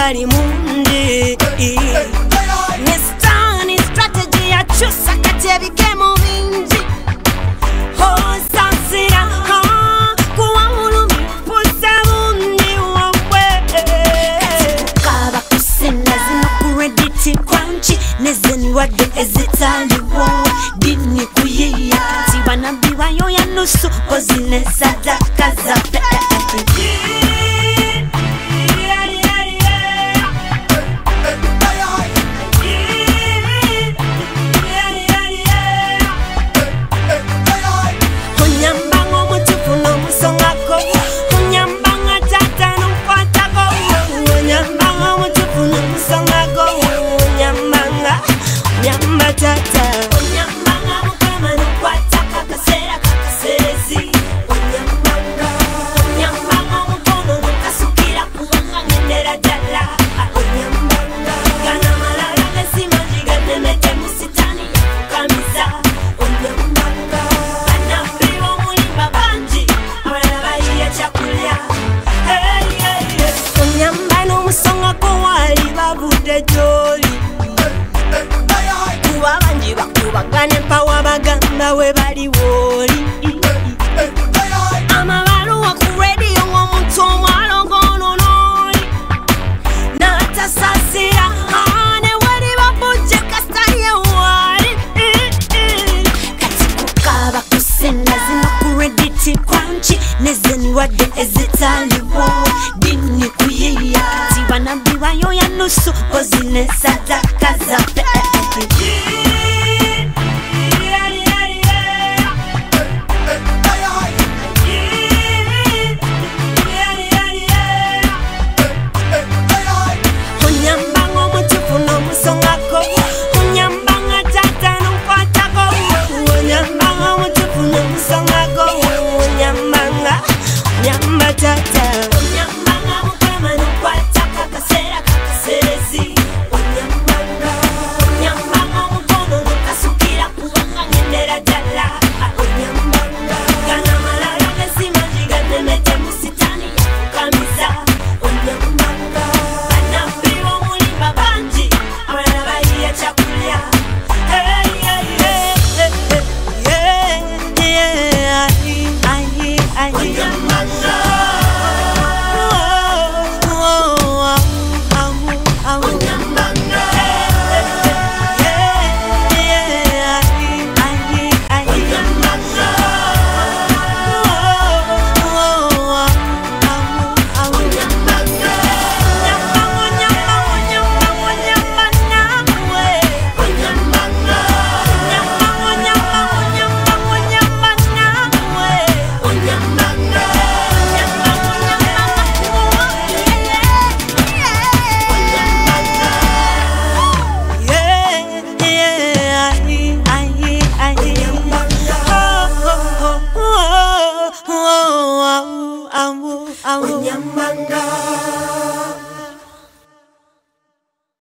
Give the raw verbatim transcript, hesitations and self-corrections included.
bali mundi Nestani strategy ya chusa kati ebigemo bingi Hosansira kuwa mulumi pusa mundi wawe Kaba kusena zima kurediti kwanchi Nezeni wade ezitaliwo Dini kuyiya Tiwana biwa yo ya nusu Kozine sadaka zape we bali woli amabalu wa ku radio omuntu omwalongono noli natasasira ane wali babuje kastaye wali kati kukaba kusenda zino ku rediti kwanchi nezeni wade ezitaliwo dini kuyiya tiwana biwa yo ya nusu kozine sadaka zape Onyamba